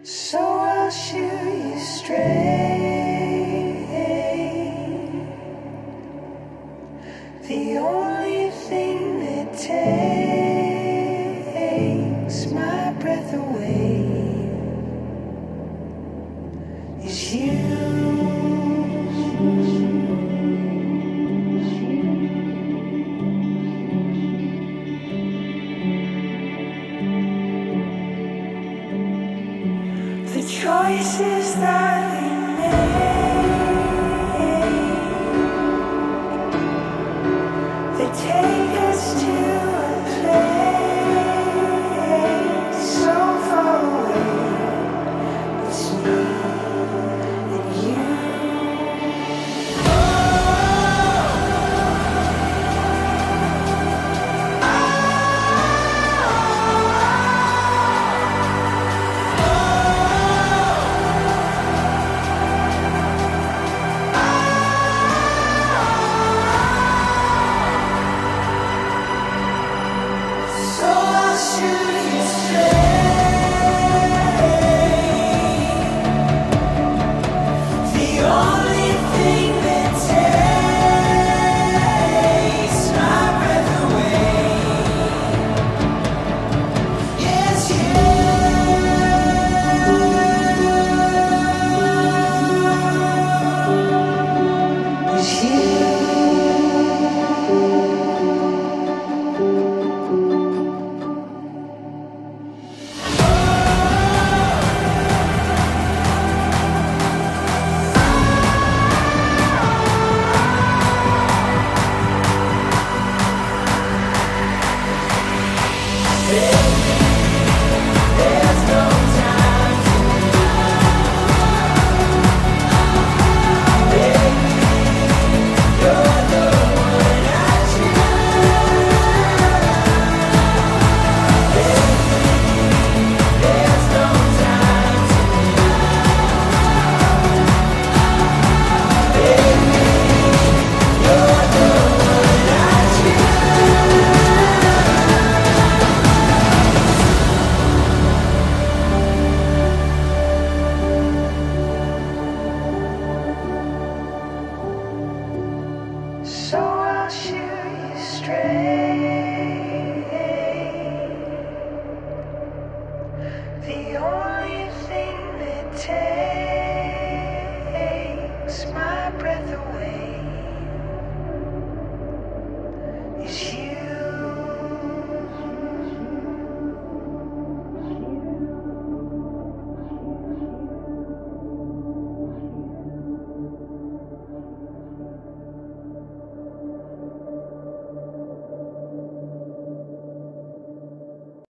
So I'll shoot you straight. The only thing that takes my breath away is you. The choices that we make, they take us to a place so far away. It's me and you. So I'll shoot you straight. The only thing that takes my breath away